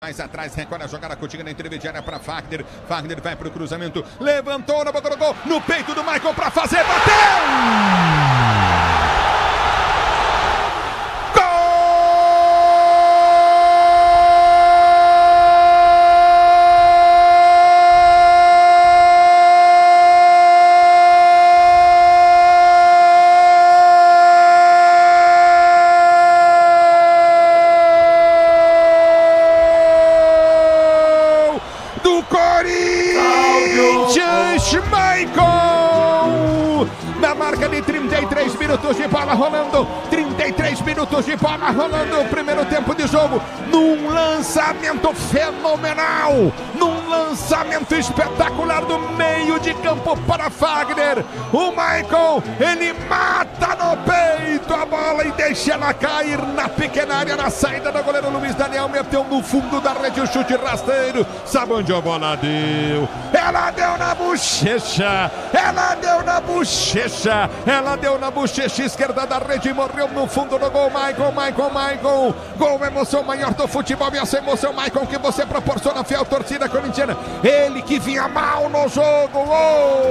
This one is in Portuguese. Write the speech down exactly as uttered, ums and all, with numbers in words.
Mais atrás, recolhe a jogada contigo na intermediária para Fagner. Fagner vai para o cruzamento, levantou na boca do gol, no peito do Maicon para fazer, bateu! Do Corinthians, Maicon! Na marca de trinta e três minutos de bola rolando, trinta e três minutos de bola rolando, primeiro tempo de jogo, num lançamento fenomenal, num lançamento espetacular do meio de campo para Fagner. O Maicon, ele mata no peito a bola e deixa ela cair na pequena área, na saída do goleiro Luiz Daniel, meteu no fundo da rede o chute rasteiro. Sabe onde a bola deu? Ela deu na bochecha, ela deu na bochecha, ela deu na bochecha esquerda da rede e morreu no fundo do gol. Maicon, Maicon, Maicon, gol, emoção maior do futebol e essa emoção, Maicon, que você proporciona, fiel torcida corintiana, ele que vinha mal no jogo. Oh!